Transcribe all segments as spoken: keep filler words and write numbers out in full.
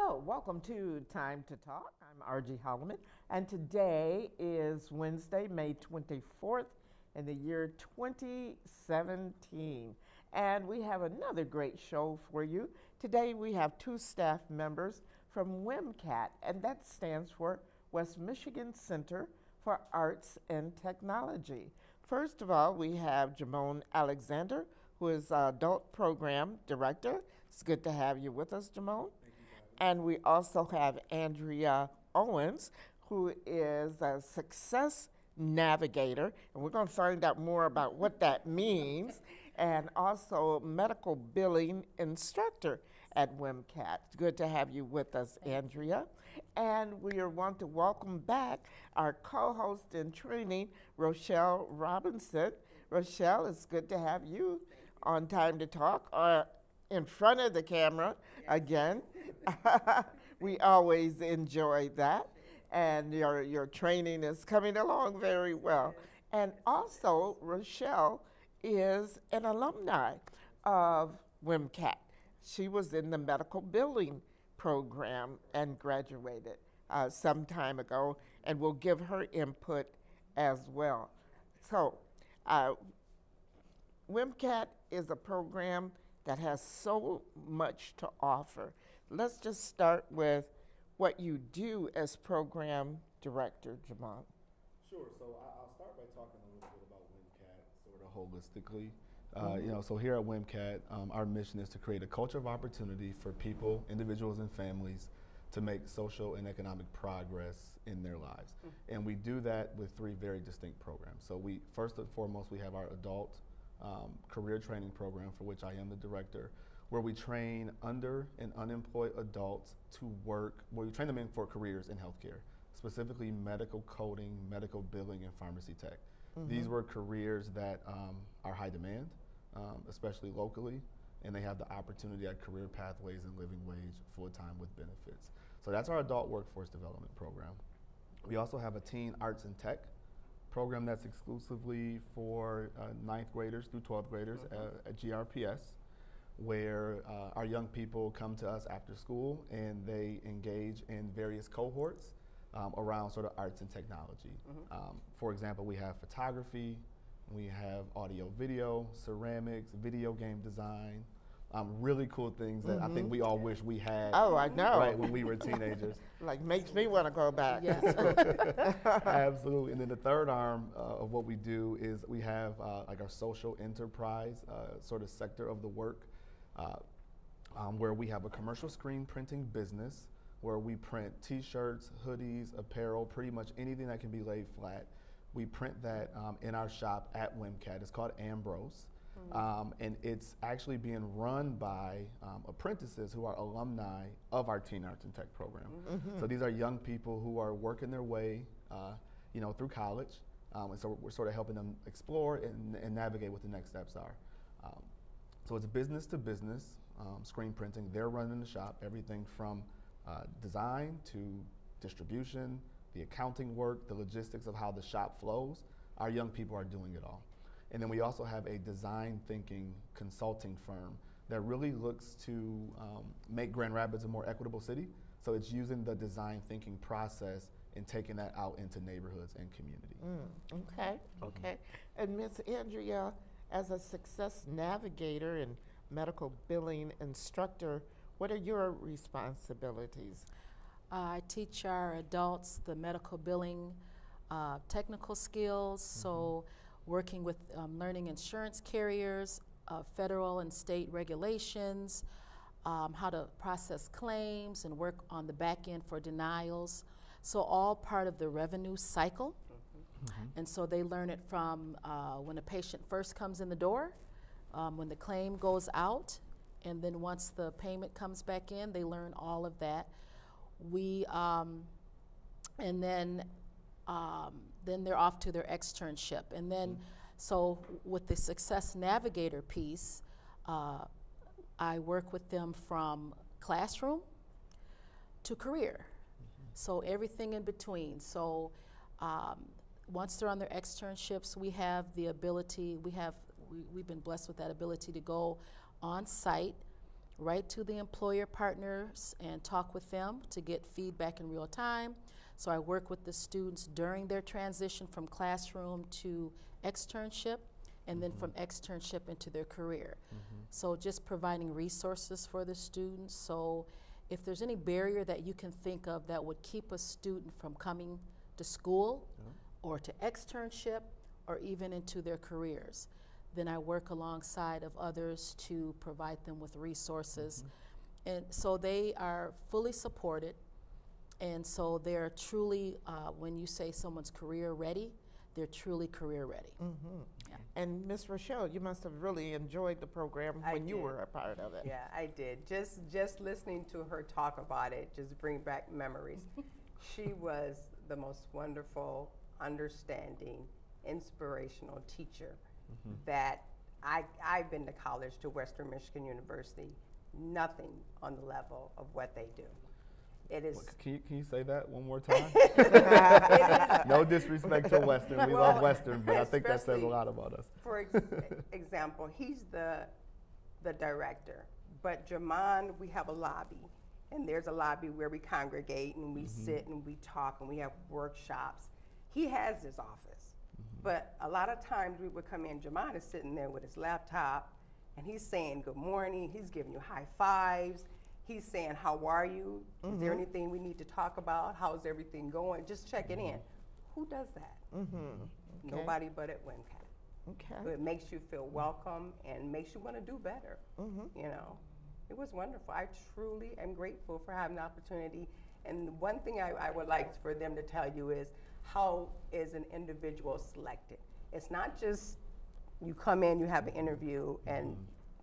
Hello, welcome to Time to Talk. I'm Argie Holliman, and today is Wednesday, May twenty-fourth, in the year twenty seventeen. And we have another great show for you. Today we have two staff members from W M C A T, and that stands for West Michigan Center for Arts and Technology. First of all, we have Jamone Alexander, who is uh, Adult Program Director. It's good to have you with us, Jamone. And we also have Andrea Owens, who is a success navigator, and we're going to find out more about what that means, and also medical billing instructor at W M C A T. It's good to have you with us, Andrea. And we are want to welcome back our co-host in training, Rochelle Robinson. Rochelle, it's good to have you on Time to Talk, or in front of the camera again. We always enjoy that, and your your training is coming along very well. And also, Rochelle is an alumni of W M C A T. She was in the medical billing program and graduated uh, some time ago, and we'll give her input as well. So, uh, W M C A T is a program that has so much to offer. Let's just start with what you do as program director, Jamal. Sure. So I- I'll start by talking a little bit about W M C A T sort of holistically. Uh, mm-hmm. You know, so here at W M C A T, um, our mission is to create a culture of opportunity for people, individuals, and families to make social and economic progress in their lives. Mm-hmm. And we do that with three very distinct programs. So we, first and foremost, we have our adult um, career training program, for which I am the director, where we train under and unemployed adults to work, where we train them in for careers in healthcare, specifically medical coding, medical billing, and pharmacy tech. Mm-hmm. These were careers that um, are high demand, um, especially locally, and they have the opportunity at career pathways and living wage full-time with benefits. So that's our adult workforce development program. We also have a teen arts and tech program that's exclusively for uh, ninth graders through twelfth graders mm-hmm. uh, at G R P S, where uh, our young people come to us after school and they engage in various cohorts um, around sort of arts and technology. Mm-hmm. Um, for example, we have photography, we have audio video, ceramics, video game design, um, really cool things that mm-hmm. I think we all wish we had. Oh, I know. Right, when we were teenagers. Like, makes me want to go back. Yes. Absolutely. And then the third arm uh, of what we do is we have uh, like our social enterprise uh, sort of sector of the work. Uh, um, where we have a commercial screen printing business where we print t-shirts, hoodies, apparel, pretty much anything that can be laid flat. We print that um, in our shop at W M C A T. It's called Ambrose. Mm-hmm. um, and it's actually being run by um, apprentices who are alumni of our Teen Arts and Tech program. Mm-hmm. So these are young people who are working their way uh, you know, through college. Um, and so we're sort of helping them explore and, and navigate what the next steps are. Um, So it's business to business um, screen printing. They're running the shop, everything from uh, design to distribution, the accounting work, the logistics of how the shop flows. Our young people are doing it all. And then we also have a design thinking consulting firm that really looks to um, make Grand Rapids a more equitable city. So it's using the design thinking process and taking that out into neighborhoods and community. Mm, okay, okay. Mm-hmm. And Miz Andrea, as a success navigator and medical billing instructor, what are your responsibilities? Uh, I teach our adults the medical billing uh, technical skills, mm-hmm. so working with um, learning insurance carriers, uh, federal and state regulations, um, how to process claims and work on the back end for denials. So all part of the revenue cycle. Mm-hmm. And so they learn it from uh, when a patient first comes in the door, um, when the claim goes out, and then once the payment comes back in, they learn all of that. We, um, and then, um, then they're off to their externship. And then, mm-hmm. so with the Success Navigator piece, uh, I work with them from classroom to career. Mm-hmm. So everything in between. So. Um, Once they're on their externships, we have the ability, we have, we, we've been blessed with that ability to go on site write to the employer partners and talk with them to get feedback in real time. So I work with the students during their transition from classroom to externship, and then mm-hmm. from externship into their career. Mm-hmm. So just providing resources for the students. So if there's any barrier that you can think of that would keep a student from coming to school yeah. or to externship or even into their careers, then I work alongside of others to provide them with resources. Mm-hmm. And so they are fully supported. And so they're truly, uh, when you say someone's career ready, they're truly career ready. Mm-hmm. Yeah. And Miz Rochelle, you must have really enjoyed the program I when did. you were a part of it. Yeah, I did. Just just listening to her talk about it just bring back memories. She was the most wonderful, understanding, inspirational teacher mm-hmm. that I, I've been to college, to Western Michigan University, nothing on the level of what they do. It is. Well, can you can you say that one more time? No disrespect to Western, we well, love Western, but I think that says a lot about us. For ex example, he's the the director, but Jamon, we have a lobby, and there's a lobby where we congregate and we mm-hmm. sit and we talk and we have workshops. He has his office, mm-hmm. but a lot of times we would come in. Jamon is sitting there with his laptop, and he's saying good morning. He's giving you high fives. He's saying, how are you? Mm-hmm. Is there anything we need to talk about? How's everything going? Just checking mm-hmm. in. Who does that? Mm-hmm. Okay. Nobody but at WMCAT. Okay. So it makes you feel welcome and makes you want to do better. Mm-hmm. You know, it was wonderful. I truly am grateful for having the opportunity. And one thing I, I would like for them to tell you is, how is an individual selected? It's not just you come in, you have an interview, and mm-hmm.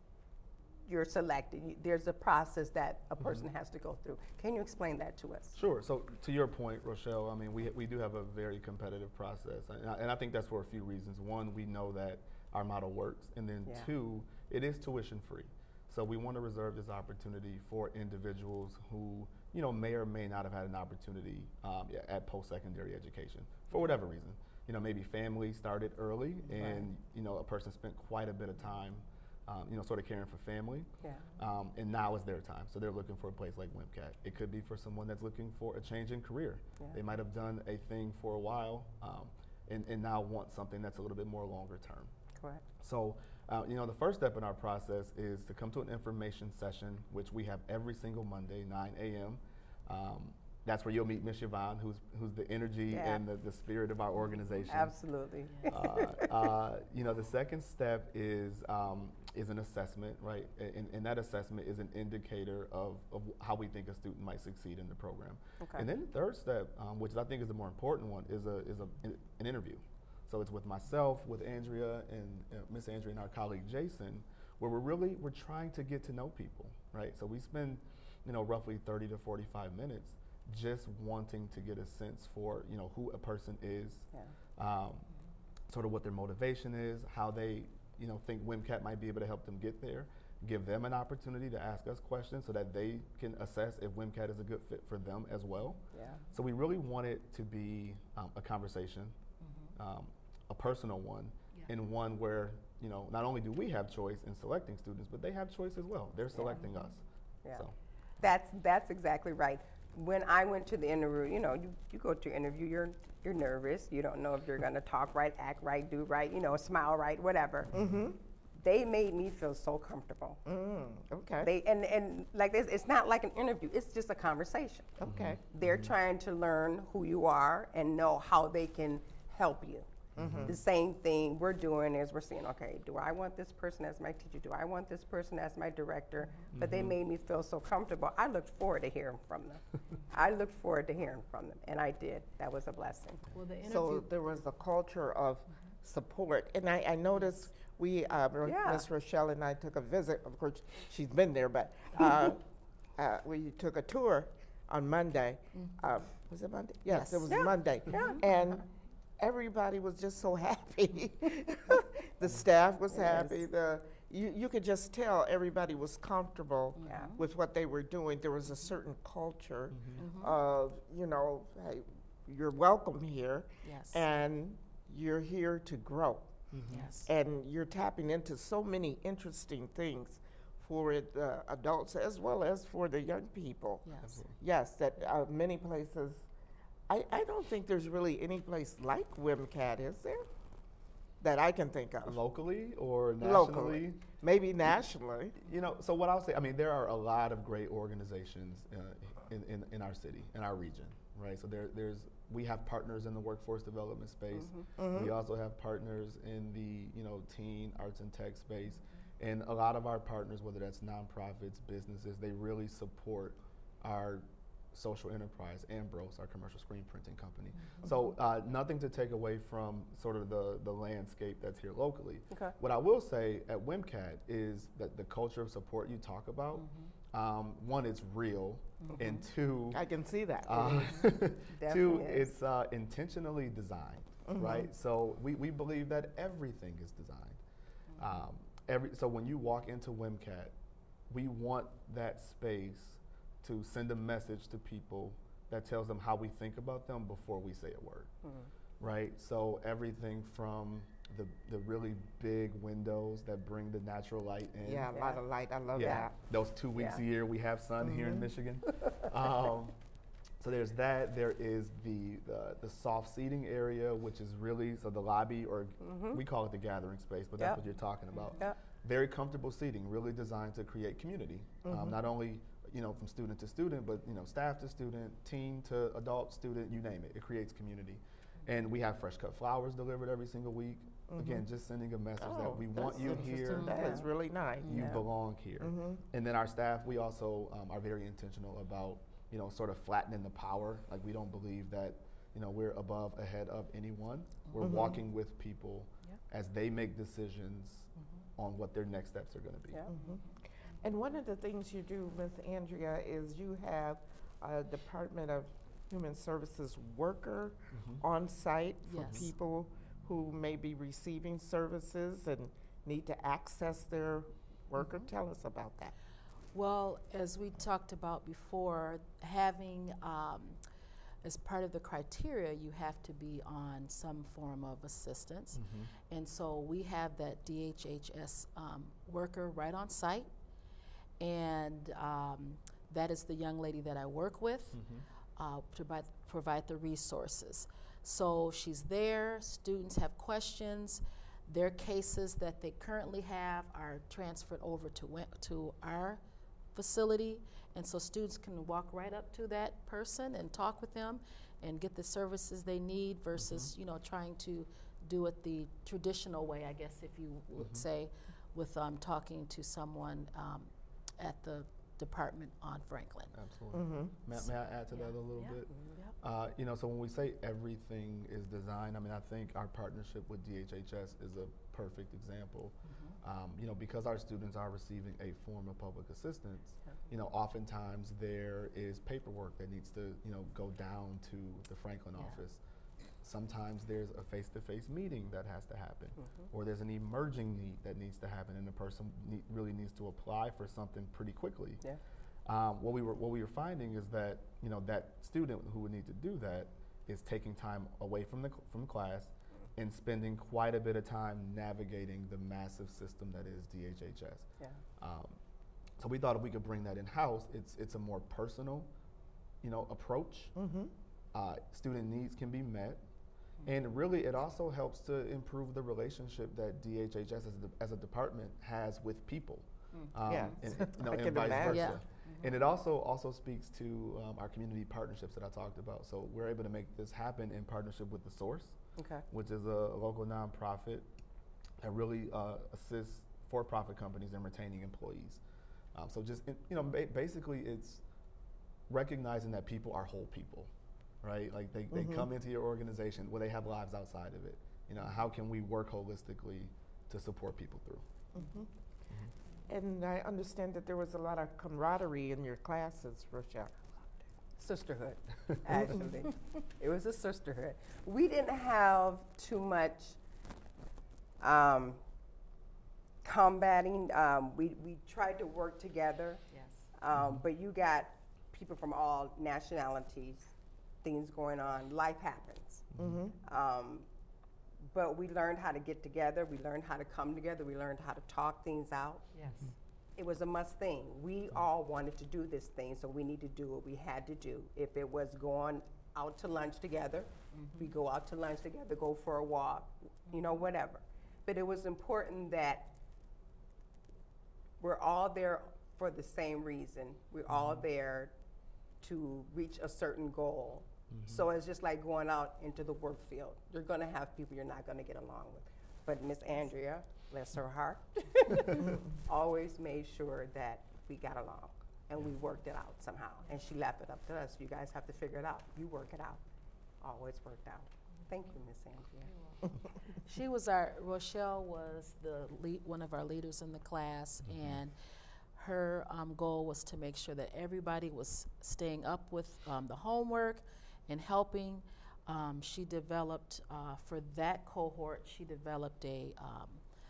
you're selected. You, there's a process that a person mm-hmm. has to go through. Can you explain that to us? Sure. So to your point, Rochelle, I mean, we, we do have a very competitive process. And I, and I think that's for a few reasons. One, we know that our model works. And then yeah. two, it is tuition free. So we want to reserve this opportunity for individuals who, you know, may or may not have had an opportunity um, at post-secondary education for whatever reason. You know, maybe family started early and, right. you know, a person spent quite a bit of time Um, you know, sort of caring for family, yeah. um, and now is their time. So they're looking for a place like WMCAT. It could be for someone that's looking for a change in career. Yeah. They might have done a thing for a while, um, and, and now want something that's a little bit more longer term. Correct. So, uh, you know, the first step in our process is to come to an information session, which we have every single Monday, nine A M Um, that's where you'll meet Miz Yvonne, who's who's the energy yeah. and the, the spirit of our organization. Absolutely. uh, uh, you know, the second step is um, is an assessment, right? And, and that assessment is an indicator of, of how we think a student might succeed in the program. Okay. And then the third step, um, which I think is the more important one, is a is a an interview. So it's with myself, with Andrea, and uh, Miss Andrea and our colleague Jason, where we're really we're trying to get to know people, right? So we spend, you know, roughly thirty to forty-five minutes just wanting to get a sense for, you know, who a person is, yeah. um, sort of what their motivation is, how they, you know, think WMCAT might be able to help them get there, give them an opportunity to ask us questions so that they can assess if WMCAT is a good fit for them as well. Yeah. So we really want it to be um, a conversation, mm-hmm. um, a personal one, yeah. and one where, you know, not only do we have choice in selecting students, but they have choice as well. They're selecting yeah. us. Yeah. So. That's, that's exactly right. When I went to the interview, you know, you, you go to an interview, you're, you're nervous. You don't know if you're going to talk right, act right, do right, you know, smile right, whatever. Mm-hmm. They made me feel so comfortable. Mm, okay. They, and, and like this, it's not like an interview. It's just a conversation. Okay. Mm-hmm. They're mm-hmm. trying to learn who you are and know how they can help you. Mm-hmm. The same thing we're doing is we're saying, okay, do I want this person as my teacher? Do I want this person as my director? Mm-hmm. But they made me feel so comfortable. I looked forward to hearing from them. I looked forward to hearing from them, and I did. That was a blessing. Well, the interview so there was a culture of support, and I, I noticed we, uh, yeah. Miz Rochelle and I took a visit. Of course, she's been there, but uh, uh, we took a tour on Monday. Mm-hmm. uh, was it Monday? Yes, yes. It was yeah. Monday. Yeah. And everybody was just so happy. The staff was yes. happy. The you, you could just tell everybody was comfortable yeah. with what they were doing. There was a certain culture mm-hmm. of, you know, hey, you're welcome here, yes. and you're here to grow. Mm-hmm. Yes. And you're tapping into so many interesting things for the adults as well as for the young people. Yes. Yes, that uh, many places, I, I don't think there's really any place like WMCAT, is there? That I can think of. Locally or nationally? Locally. Maybe nationally. You know, so what I'll say, I mean, there are a lot of great organizations uh, in, in, in our city, in our region, right? So there, there's, we have partners in the workforce development space. Mm-hmm. Mm-hmm. We also have partners in the, you know, teen arts and tech space. And a lot of our partners, whether that's nonprofits, businesses, they really support our social enterprise, Ambrose, our commercial screen printing company. Mm-hmm. So uh, nothing to take away from sort of the, the landscape that's here locally. Okay. What I will say at WMCAT is that the culture of support you talk about, mm-hmm. um, one, it's real, mm-hmm. and two, I can see that. Uh, two, is. it's uh, intentionally designed, mm-hmm. right? So we, we believe that everything is designed. Mm-hmm. um, every, so when you walk into WMCAT, we want that space to send a message to people that tells them how we think about them before we say a word, mm-hmm. right? So everything from the, the really big windows that bring the natural light in. Yeah, a yeah. lot of light, I love yeah. that. Those two weeks Yeah. a year we have sun mm-hmm. here in Michigan. um, so there's that, there is the, the, the soft seating area, which is really, so the lobby, or mm-hmm. we call it the gathering space, but that's yep. what you're talking about. Yep. Very comfortable seating, really designed to create community, mm-hmm. um, not only you know, from student to student, but you know, staff to student, teen to adult, student, you name it. It creates community. And we have fresh cut flowers delivered every single week. Mm-hmm. Again, just sending a message oh, that we want you here. That yeah. is really nice. You yeah. belong here. Mm-hmm. And then our staff, we also um, are very intentional about, you know, sort of flattening the power. Like we don't believe that, you know, we're above, ahead of anyone. We're mm-hmm. walking with people yep. as they make decisions mm-hmm. on what their next steps are going to be. Yeah. Mm-hmm. And one of the things you do, Miz Andrea, is you have a Department of Human Services worker mm-hmm. on site for yes. people who may be receiving services and need to access their worker. Mm-hmm. Tell us about that. Well, as we talked about before, having, um, as part of the criteria, you have to be on some form of assistance. Mm-hmm. And so we have that D H H S um, worker right on site. And um, that is the young lady that I work with mm-hmm. uh, to provide, provide the resources. So she's there, students have questions, their cases that they currently have are transferred over to, to our facility, and so students can walk right up to that person and talk with them and get the services they need versus mm-hmm. you know, trying to do it the traditional way, I guess if you would mm-hmm. say, with um, talking to someone um, at the department on Franklin. Absolutely. Mm-hmm. May, may I add to yeah. that a little yeah. bit? Yeah. Uh, you know, so when we say everything is designed, I mean, I think our partnership with D H H S is a perfect example. Mm-hmm. um, you know, because our students are receiving a form of public assistance, yeah. you know, oftentimes there is paperwork that needs to, you know, go down to the Franklin yeah. office. Sometimes there's a face-to-face meeting that has to happen, mm-hmm. or there's an emerging need that needs to happen, and the person need, really needs to apply for something pretty quickly. Yeah. Um, what we were what we were finding is that you know that student who would need to do that is taking time away from the from class mm-hmm. and spending quite a bit of time navigating the massive system that is D H H S. Yeah. Um, so we thought if we could bring that in house, it's it's a more personal, you know, approach. Mm-hmm. Uh, student needs can be met. And really, it also helps to improve the relationship that D H H S as a, as a department has with people, mm. um, yeah. and, you know, I and vice versa. Yeah. Mm-hmm. And it also also speaks to um, our community partnerships that I talked about. So we're able to make this happen in partnership with The Source, okay. which is a, a local nonprofit that really uh, assists for-profit companies in retaining employees. Um, so just you know, ba- basically, it's recognizing that people are whole people. Right, like they, they mm-hmm. come into your organization where they have lives outside of it. You know, how can we work holistically to support people through? Mm-hmm. Mm-hmm. And I understand that there was a lot of camaraderie in your classes, Rochelle. Sisterhood, actually. It was a sisterhood. We didn't have too much um, combating. Um, we, we tried to work together, Yes. um, mm-hmm. but you got people from all nationalities, things going on, life happens. Mm-hmm. Um, but we learned how to get together, we learned how to come together, we learned how to talk things out. Yes. it was a must thing. We all wanted to do this thing, so we need to do what we had to do. If it was going out to lunch together, mm-hmm. we go out to lunch together, go for a walk, you know, whatever. But it was important that we're all there for the same reason. We're mm-hmm. all there to reach a certain goal. Mm-hmm. So it's just like going out into the work field. You're gonna have people you're not gonna get along with. But Miss Andrea, bless her heart, always made sure that we got along and we worked it out somehow. And she left it up to us. You guys have to figure it out. You work it out. Always worked out. Thank you, Miss Andrea. She was our, Rochelle was the lead, one of our leaders in the class, mm-hmm. and her um, goal was to make sure that everybody was staying up with um, the homework and helping. Um, she developed, uh, for that cohort, she developed a um,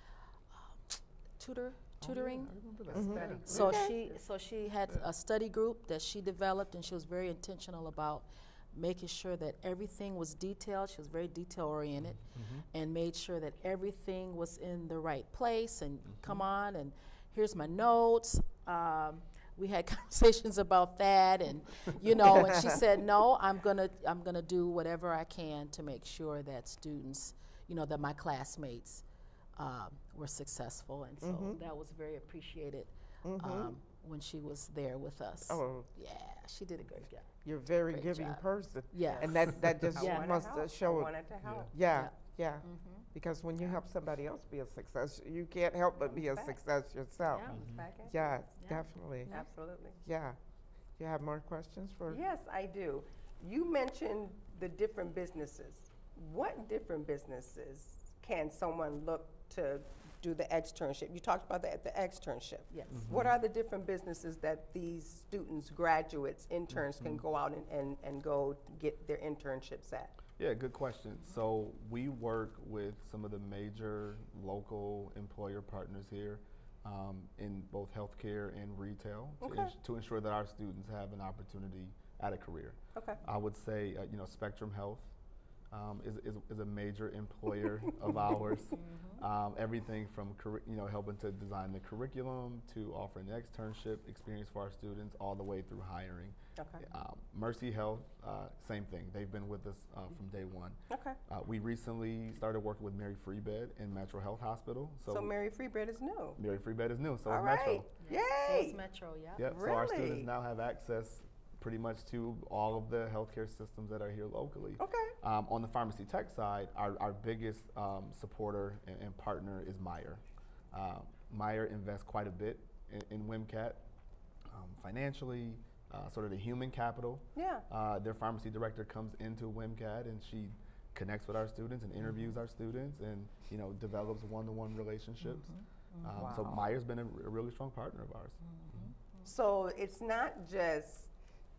uh, tutor, tutoring. Oh, yeah, I remember that. Mm-hmm. So okay. she, so she had a study group that she developed, and she was very intentional about making sure that everything was detailed. She was very detail oriented, mm-hmm. and made sure that everything was in the right place. And mm-hmm. come on, and here's my notes. Um, we had conversations about that, and you know, and she said, "No, I'm gonna, I'm gonna do whatever I can to make sure that students, you know, that my classmates um, were successful." And so mm-hmm. that was very appreciated mm-hmm. um, when she was there with us. Oh, yeah, she did a great job. You're a very Great giving job. person. Yeah. And that, that just Yeah. must help. uh, show I it. wanted to help. Yeah, Yeah. yeah. Mm-hmm. Because when you help somebody else be a success, you can't help but be a Respect. success yourself. Yeah, Mhm. back in. Yeah, Yeah. definitely. Absolutely. Yeah. You have more questions for? Yes, I do. You mentioned the different businesses. What different businesses can someone look to do the externship? You talked about the, the externship. Yes. Mhm. What are the different businesses that these students, graduates, interns can Mhm. go out and, and, and go get their internships at? Yeah, good question. So we work with some of the major local employer partners here um, in both healthcare and retail to, Okay. ins- to ensure that our students have an opportunity at a career. Okay. I would say, uh, you know, Spectrum Health um, is, is, is a major employer of ours. Mm-hmm. Um, everything from, curri- you know, helping to design the curriculum to offering the externship experience for our students all the way through hiring. Okay. Um, Mercy Health, uh, same thing. They've been with us uh, from day one. Okay. Uh, we recently started working with Mary Free Bed in Metro Health Hospital. So, So Mary Free Bed is new. Mary Free Bed is new, so All is right. Metro. Yes. So Yay. it's Metro, yeah. Yep. So our students Really? now have access pretty much to all of the healthcare systems that are here locally. Okay. Um, on the pharmacy tech side, our, our biggest um, supporter and, and partner is Meyer. Uh, Meyer invests quite a bit in, in WMCAT um, financially, uh, sort of the human capital. Yeah. Uh, their pharmacy director comes into WMCAT and she connects with our students and interviews our students and you know develops one-to-one relationships. Mm-hmm. Um, Wow. So Meyer's been a, r- a really strong partner of ours. Mm-hmm. So it's not just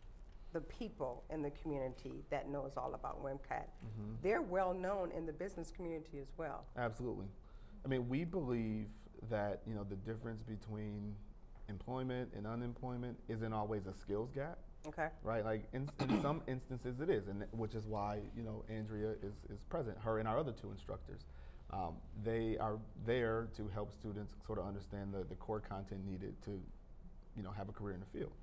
the people in the community that knows all about WMCAT. Mhm. They're well known in the business community as well. Absolutely. I mean, we believe that you know the difference between employment and unemployment isn't always a skills gap, Okay. right? Like in, in some instances it is, and th- which is why you know Andrea is, is present. Her and our other two instructors, um, they are there to help students sort of understand the, the core content needed to, you know, have a career in the field.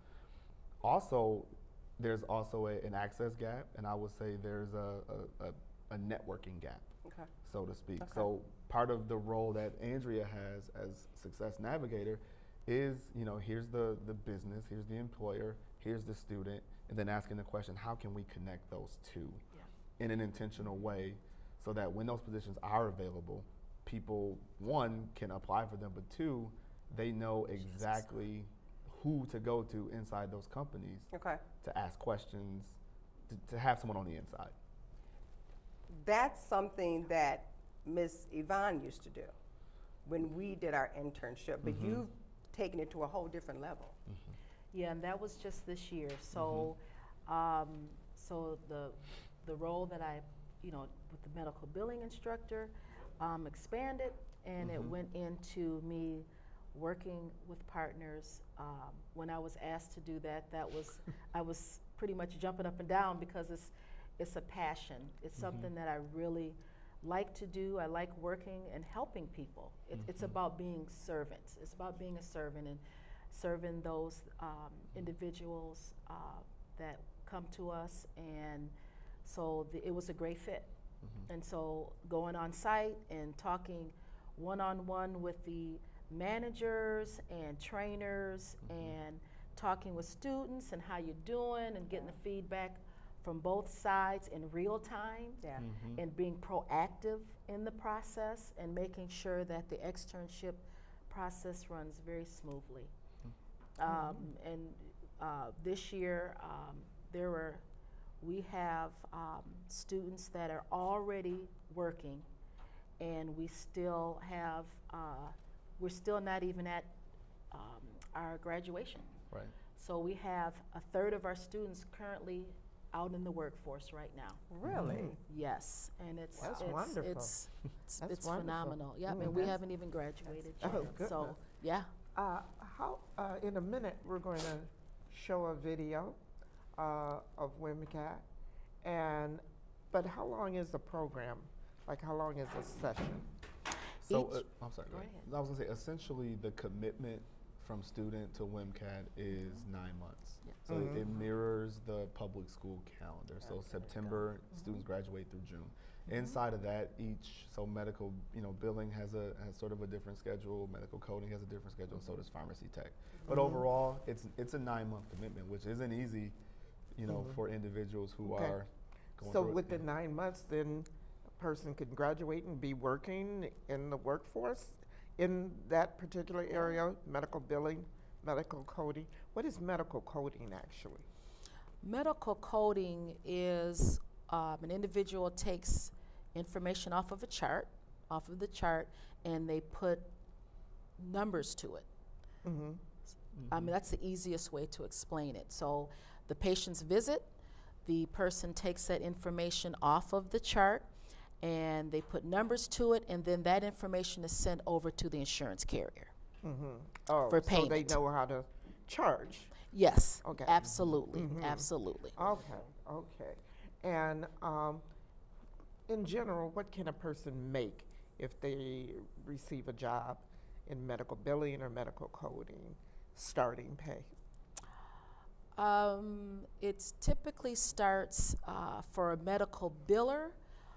Also, there's also a, an access gap, and I would say there's a, a, a, a networking gap, Okay. so to speak. Okay. So part of the role that Andrea has as success navigator is, you know, here's the, the business, here's the employer, here's the student, and then asking the question, how can we connect those two Yeah. in an intentional way so that when those positions are available, people, one, can apply for them, but two, they know exactly who to go to inside those companies Okay. to ask questions, to, to have someone on the inside. That's something that Miss Yvonne used to do when we did our internship, but Mhm. you've taken it to a whole different level. Yeah, and that was just this year. So, um, so the the role that I, you know, with the medical billing instructor, um, expanded, and it Mhm. went into me working with partners. Um, when I was asked to do that, that was I was pretty much jumping up and down because it's it's a passion. It's Mhm. something that I really like to do. I like working and helping people. It, Mm-hmm. It's about being servants. It's about being a servant and serving those um, individuals uh, that come to us. And so the, it was a great fit. Mm-hmm. And so going on site and talking one-on-one with the managers and trainers Mm-hmm. and talking with students and how you're doing and getting the feedback from both sides in real time. Yeah. Mhm. And being proactive in the process and making sure that the externship process runs very smoothly. Um, and uh, this year, um, there were, we have um, students that are already working, and we still have, uh, we're still not even at um, our graduation. Right. So we have a third of our students currently out in the workforce right now. Really? Mhm. Yes, and it's That's it's wonderful. it's it's, That's it's wonderful. phenomenal. Yeah, Mm, and we that's- haven't even graduated That's- yet. oh, So goodness. yeah, Uh, how, uh, in a minute, we're going to show a video uh, of WMCAT, and but how long is the program? Like, how long is a session? So, Each- uh, I'm sorry. Go go ahead. ahead. I was gonna say, essentially, the commitment from student to WMCAT is nine months. Yeah. So Mhm. it mirrors the public school calendar. So Okay. September, Mm-hmm. students graduate through June. Inside of that, each so medical, you know, billing has a has sort of a different schedule. Medical coding has a different schedule, and so does pharmacy tech. But Mhm. overall, it's it's a nine month commitment, which isn't easy, you know, Mhm. for individuals who Okay. are going So through it. within nine months, then a person can graduate and be working in the workforce in that particular area, medical billing, medical coding. What is medical coding actually? medical coding is um, an individual takes information off of a chart, off of the chart, and they put numbers to it. Mm-hmm. I mean, that's the easiest way to explain it. So the patient's visit, the person takes that information off of the chart and they put numbers to it, and then that information is sent over to the insurance carrier. Mm-hmm. Oh, For so they payment. know how to charge. Yes, Okay. absolutely, Mhm. absolutely. Okay, okay. And um, in general, what can a person make if they receive a job in medical billing or medical coding, starting pay? Um, it typically starts uh, for a medical biller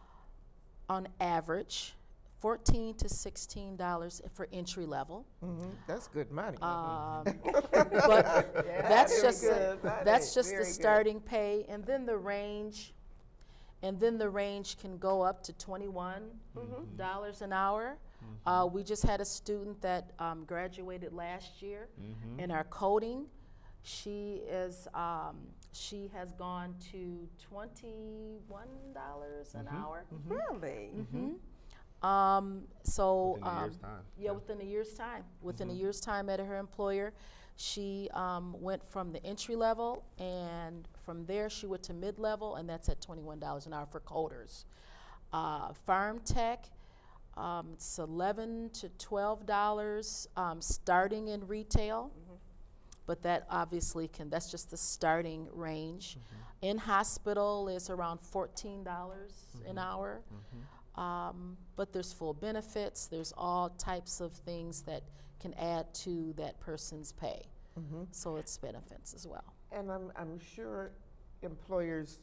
on average fourteen to sixteen dollars for entry level. Mm-hmm. That's good money. Um, Mhm. but Yeah, that's very just good the, money, that's just very the good. starting pay, and then the range, and then the range can go up to twenty-one dollars an hour. Uh, we just had a student that um, graduated last year Mhm. in our coding. She is um, she has gone to twenty-one dollars an Mhm. hour. Really? hmm Um, so Within a um, year's time. yeah, within a year's time. Within Mhm. a year's time at her employer, she um, went from the entry level, and from there she went to mid level, and that's at twenty-one dollars an hour for coders. Uh, farm tech, um, it's eleven to twelve dollars um, starting in retail, but that obviously can. That's just the starting range. In hospital is around fourteen dollars an hour. Um, but there's full benefits. There's all types of things that can add to that person's pay. Mm-hmm. So it's benefits as well. And I'm, I'm sure employers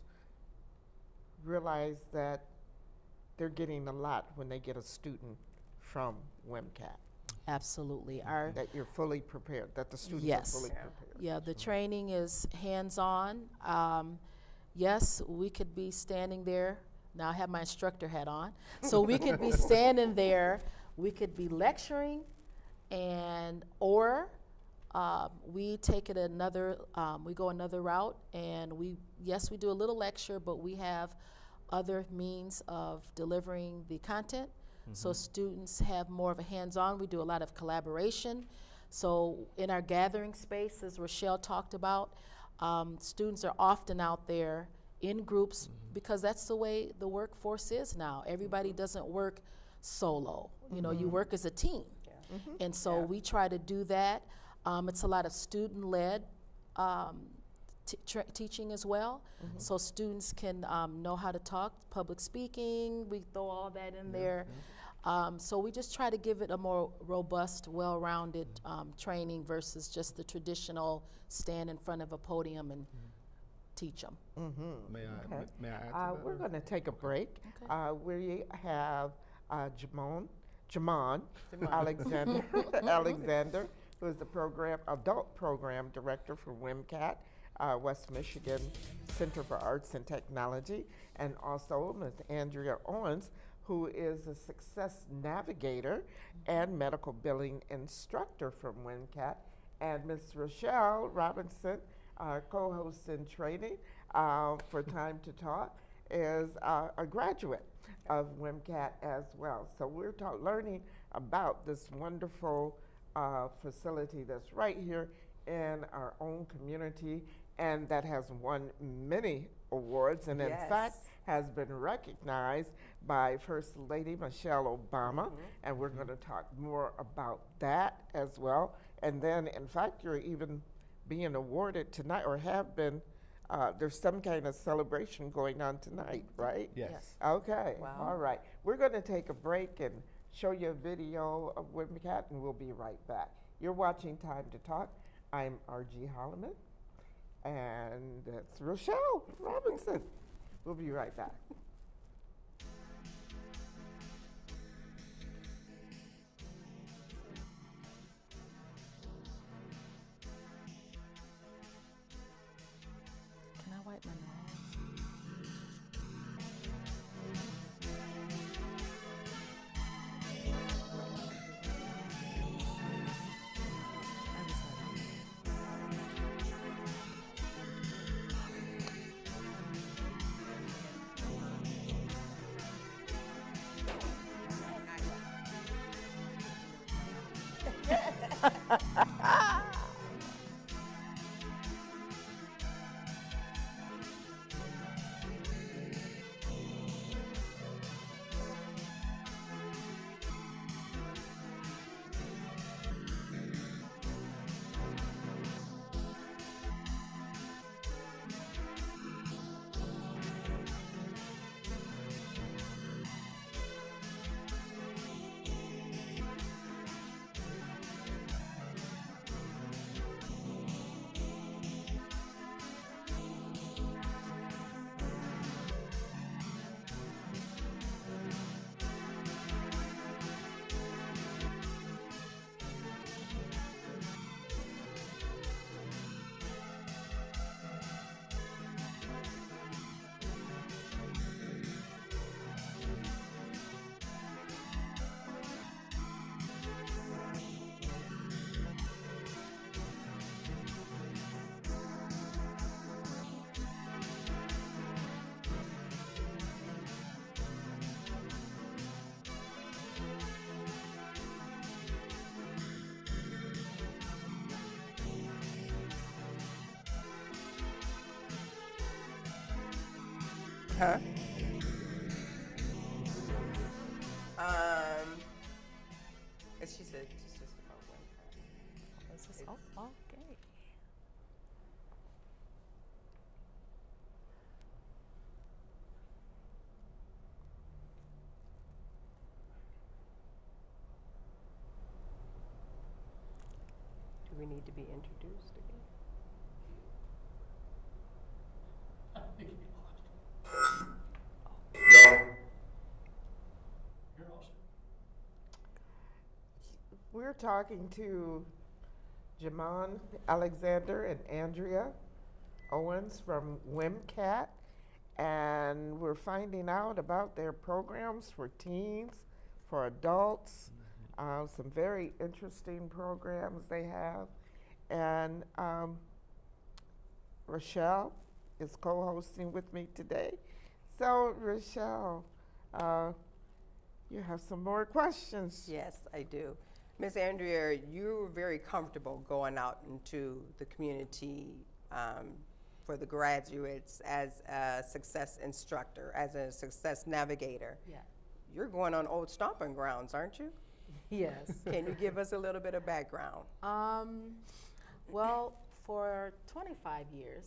realize that they're getting a lot when they get a student from WMCAT, Absolutely. Our that you're fully prepared, that the students Yes. are fully Yeah. prepared. yeah, the training is hands-on. Um, yes, we could be standing there. Now I have my instructor hat on, so we could be standing there. We could be lecturing, and or um, we take it another. Um, we go another route, and we yes, we do a little lecture, but we have other means of delivering the content. So students have more of a hands-on. We do a lot of collaboration. So in our gathering space, as Rochelle talked about, um, students are often out there in groups because that's the way the workforce is now. Everybody doesn't work solo. You know, you work as a team. And so Yeah. we try to do that. Um, it's a lot of student-led um, t- tra- teaching as well, Mhm. so students can um, know how to talk, public speaking. We throw all that in there. Um, so we just try to give it a more robust, well-rounded um, training versus just the traditional stand in front of a podium and teach them. Mm-hmm. May I, Okay. may I add to Uh, that? we're or- going to take a break. Okay. Uh, we have uh, Jamon, Jamon Jamon. Alexander, Alexander, who is the program adult program director for WMCAT, uh, West Michigan Center for Arts and Technology, and also Miz Andrea Owens, who is a success navigator and medical billing instructor from WMCAT, and Miz Rochelle Robinson, our co-host in training uh, for Time to Talk, is uh, a graduate of WMCAT as well. So we're ta- learning about this wonderful uh, facility that's right here in our own community and that has won many awards and in Yes. fact has been recognized by First Lady Michelle Obama, Mhm. and we're going to talk more about that as well. And then, in fact, you're even being awarded tonight, or have been. Uh, there's some kind of celebration going on tonight, right? Yes. Yes. Okay. Wow. All right. We're going to take a break and show you a video of WMCAT, and we'll be right back. You're watching Time to Talk. I'm Argie Holliman, and that's Rochelle Robinson. We'll be right back. Can I wipe my nose? I was like, Huh? Um, and she said it's just about one time. this is- oh, okay. Do we need to be introduced again? We're talking to Jamon Alexander and Andrea Owens from WMCAT, and we're finding out about their programs for teens, for adults, uh, some very interesting programs they have. And um, Rochelle is co-hosting with me today. So, Rochelle, uh, you have some more questions. Yes, I do. Miz Andrea, you were very comfortable going out into the community um, for the graduates as a success instructor, as a success navigator. Yeah. You're going on old stomping grounds, aren't you? Yes. Can you give us a little bit of background? Um, well, for twenty-five years,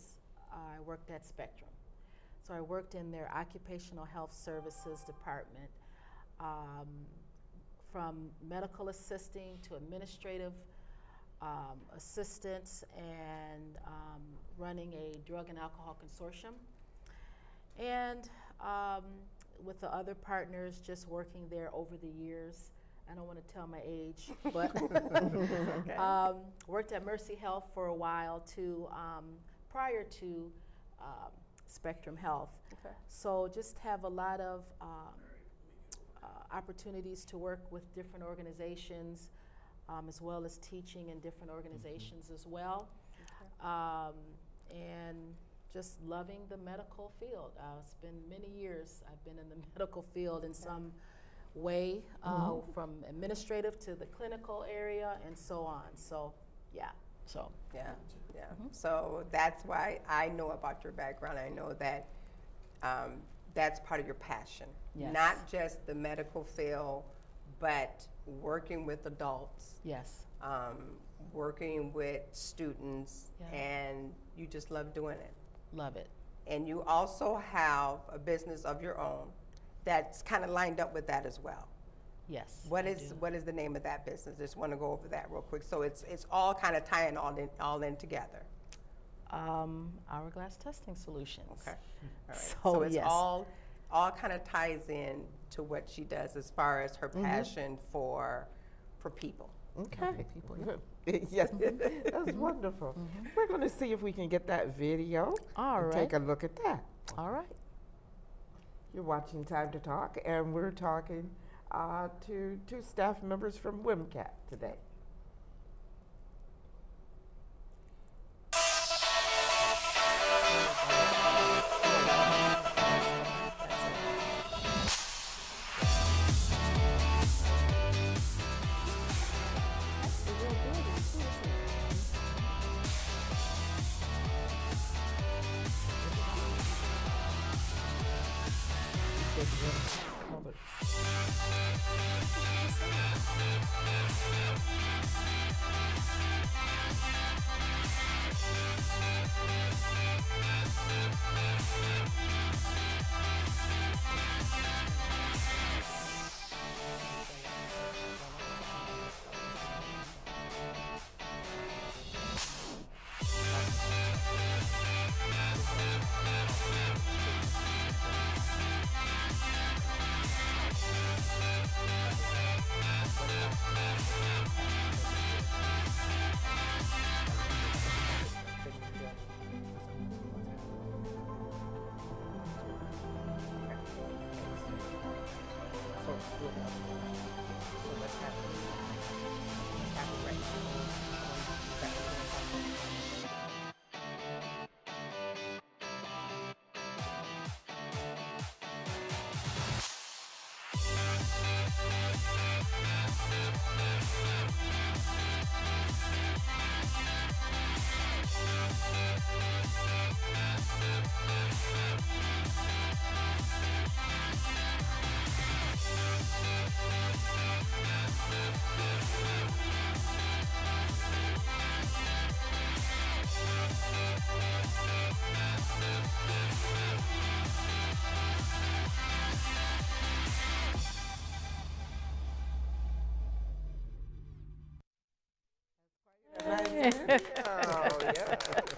I worked at Spectrum. So I worked in their occupational health services department, um, from medical assisting to administrative um, assistance, and um, running a drug and alcohol consortium. And um, with the other partners, just working there over the years. I don't want to tell my age, but Okay. um, worked at Mercy Health for a while too, um, prior to um, Spectrum Health. Okay. So just have a lot of um, uh, opportunities to work with different organizations, um, as well as teaching in different organizations mm-hmm. as well. Okay. Um, and just loving the medical field. Uh, it's been many years I've been in the medical field in some way, uh, mm-hmm. from administrative to the clinical area and so on. So, yeah. So. Yeah, yeah. Mm-hmm. So that's why I know about your background. I know that um, that's part of your passion. Yes. Not just the medical field, but working with adults. Yes. Um, working with students, yeah. and you just love doing it. Love it. And you also have a business of your own that's kind of lined up with that as well. Yes. What I is do. what is the name of that business? Just want to go over that real quick. So it's it's all kind of tying all in all in together. Um, Hourglass Testing Solutions. Okay. All right. So, So it's yes. all all kind of ties in to what she does as far as her passion mm-hmm. for for people. Okay. People, yeah. Yes, that's wonderful. Mm-hmm. We're going to see if we can get that video. All and right. Take a look at that. All right. You're watching Time to Talk, and we're talking uh, to two staff members from WMCAT today. Nice video, yeah.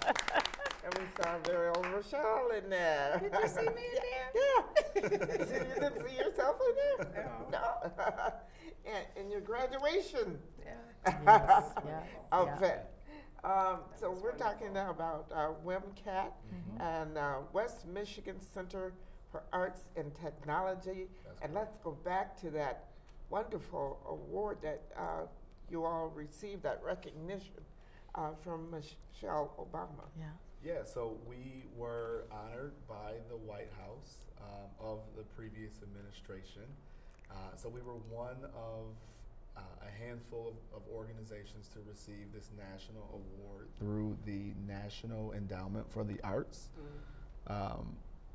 And we saw very old Rochelle in there. Did you see me in there? Yeah. You didn't see yourself in there? No. No. and, and your graduation Yeah. Yes. Yeah. outfit. Um, so we're talking now about uh, WMCAT mm-hmm. and uh, West Michigan Center for Arts and Technology. That's and cool. let's go back to that wonderful award that uh, you all received, that recognition uh, from Michelle Obama. Yeah. Yeah, so we were honored by the White House um, of the previous administration. Uh, so we were one of uh, a handful of, of organizations to receive this national award through the National Endowment for the Arts. Mm-hmm. um,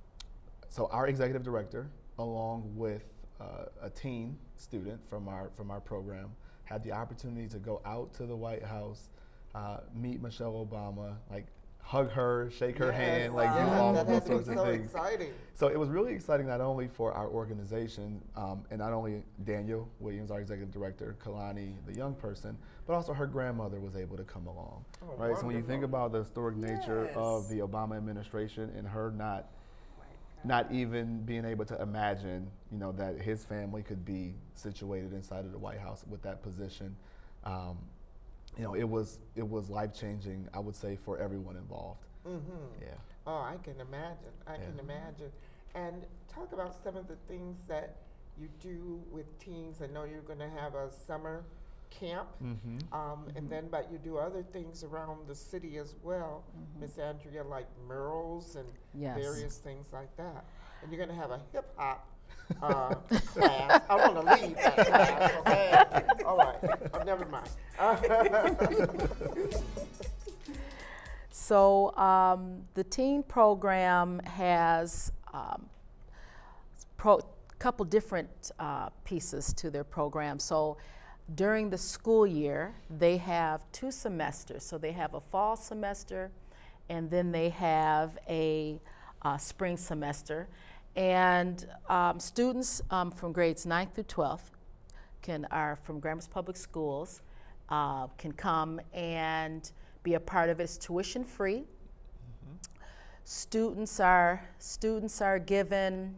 so our executive director, along with uh, a teen student from our from our program, had the opportunity to go out to the White House, uh, meet Michelle Obama, like hug her, shake her Yes, hand, like do yes, all that of those had to be sorts of so things. exciting. So it was really exciting not only for our organization, um, and not only Daniel Williams, our executive director, Kalani, the young person, but also her grandmother was able to come along, Oh, right? So when you wonderful. think about the historic nature of Yes. the Obama administration and her not, not even being able to imagine, you know, that his family could be situated inside of the White House with that position, um, you know, it was it was life changing, I would say, for everyone involved. Mm-hmm. Yeah. Oh, I can imagine. I Yeah. can imagine. And talk about some of the things that you do with teens. I know you're going to have a summer camp, Mm-hmm. um, and then but you do other things around the city as well, Miss Andrea, like murals and Yes. various things like that. And you're going to have a hip hop uh, class. I want to leave that class. Okay. All right. Oh, never mind. So um, the teen program has um, pro- couple different uh, pieces to their program. So during the school year, they have two semesters. So they have a fall semester, and then they have a uh, spring semester. And um, students um, from grades ninth through twelfth can are from Grammars Public Schools uh, can come and be a part of it. It's tuition free. Mm-hmm. Students are students are given.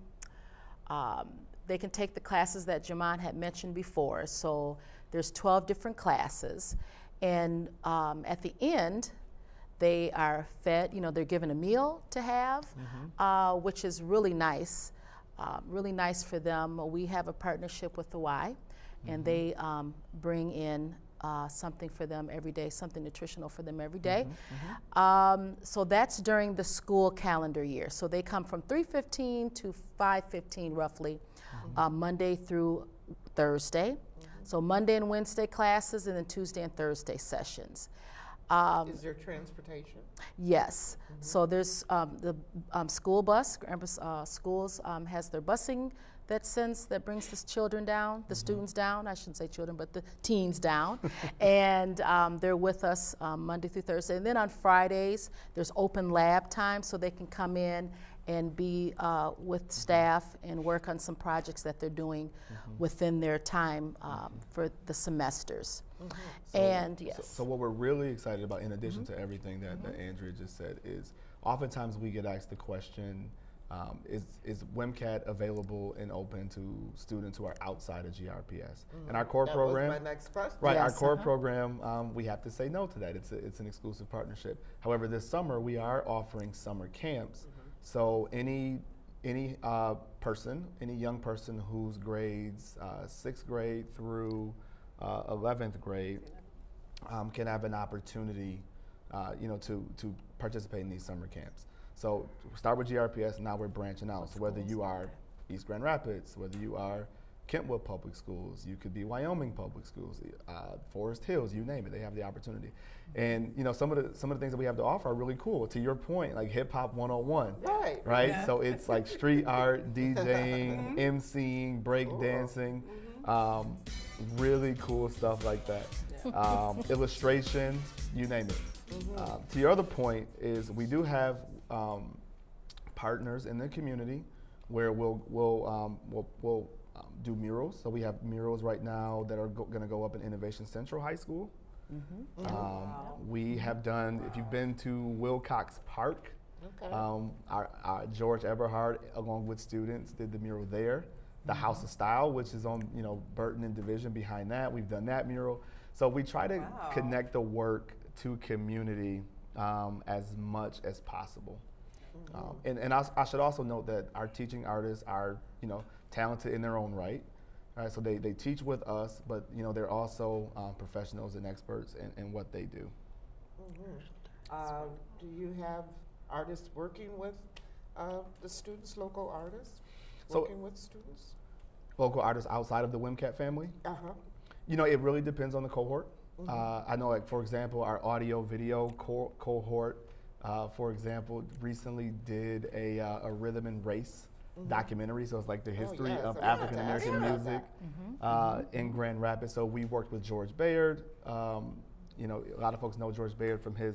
Um, they can take the classes that Jamon had mentioned before. So there's twelve different classes, and um, at the end, they are fed. You know, they're given a meal to have, mm-hmm. uh, which is really nice. Uh, really nice for them. We have a partnership with the Y, mm-hmm. and they um, bring in uh, something for them every day, something nutritional for them every day. Mm-hmm. Mm-hmm. Um, so that's during the school calendar year. So they come from three fifteen to five fifteen roughly, mm-hmm. uh, Monday through Thursday. Mm-hmm. So Monday and Wednesday classes, and then Tuesday and Thursday sessions. Um, Is there transportation? Yes. Mm-hmm. So there's um, the um, school bus. Uh, schools um, has their busing that sends that brings the children down, the mm-hmm. students down. I shouldn't say children, but the teens down, and um, they're with us um, Monday through Thursday. And then on Fridays, there's open lab time, so they can come in and be uh, with staff and work on some projects that they're doing mm-hmm. within their time um, mm-hmm. for the semesters. Mm-hmm. So, and yes. So, so what we're really excited about, in addition mm-hmm. to everything that, mm-hmm. that Andrea just said, is oftentimes we get asked the question, um, is, is WMCAT available and open to students who are outside of G R P S? Mm-hmm. And our core that program, was my next question. right, yes, our core uh-huh. program, um, we have to say no to that. It's, a, it's an exclusive partnership. However, this summer we are offering summer camps. Mm-hmm. So any any uh, person, any young person whose grades uh, sixth grade through uh, eleventh grade um, can have an opportunity, uh, you know, to to participate in these summer camps. So start with G R P S, now we're branching out. So whether you are East Grand Rapids, whether you are Kentwood Public Schools, you could be Wyoming Public Schools, uh, Forest Hills, you name it, they have the opportunity. And you know, some of the some of the things that we have to offer are really cool. To your point, like Hip Hop one oh one, Right. right? Yeah. So it's like street art, DJing, emceeing, break Cool. dancing, Mm-hmm. um, really cool stuff like that. Um, illustration, you name it. Mm-hmm. Um, to your other point is we do have um, partners in the community where we'll we'll um, we'll, we'll um, do murals. So we have murals right now that are go- going to go up in Innovation Central High School. Mm-hmm. Um, Wow. We have done. If you've been to Wilcox Park, Okay. um, our, our George Eberhard, along with students, did the mural there. The House of Style, which is on you know Burton and Division behind that, we've done that mural. So we try to Wow. connect the work to community um, as much as possible. Mm-hmm. Um, and and I, I should also note that our teaching artists are you know talented in their own right. Right, so they, they teach with us, but you know they're also um, professionals and experts in, in what they do. Mm-hmm. Uh, do you have artists working with uh, the students, local artists, So- working with students? Local artists outside of the WMCAT family, Uh-huh. you know, it really depends on the cohort. Mm-hmm. Uh, I know, like for example, our audio video co- cohort, uh, for example, recently did a, uh, a rhythm and race mm-hmm. documentary. So it's like the history yes, of I love African that. American I love music that. Mm-hmm. uh, in Grand Rapids. So we worked with George Bayard. Um, you know, a lot of folks know George Bayard from his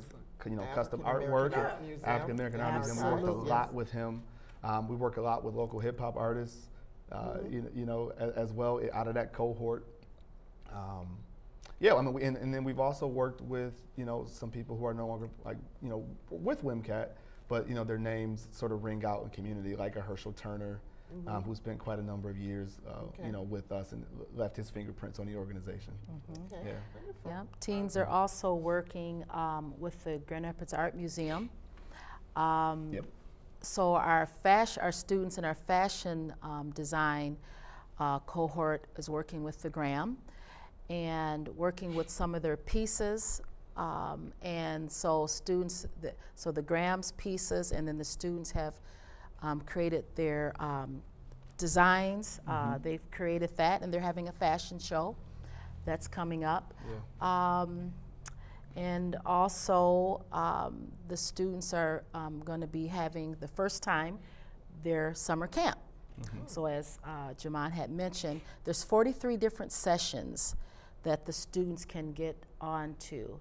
you know, custom artwork. Art Museum. African American Art Museum. We worked a Absolutely. lot with him. Um, we work a lot with local hip hop artists, uh, Mm-hmm. you, you know, as, as well out of that cohort. Um, yeah, I mean, we, and, and then we've also worked with, you know, some people who are no longer like, you know, with WMCAT, but you know, their names sort of ring out in community, like a Herschel Turner, Mm-hmm. um, who spent quite a number of years, uh, Okay. you know, with us and left his fingerprints on the organization. Okay. Yeah. Wonderful. Yeah. Teens are also working um, with the Grand Rapids Art Museum. Um, Yep. So our fashion, our students in our fashion um, design uh, cohort is working with the Graham and working with some of their pieces. Um, and so students, the, so the Graham's pieces, and then the students have um, created their um, designs. Uh, they've created that, and they're having a fashion show that's coming up. Yeah. Um, and also, um, the students are um, going to be having the first time their summer camp. So as uh, Jamon had mentioned, there's forty-three different sessions that the students can get onto.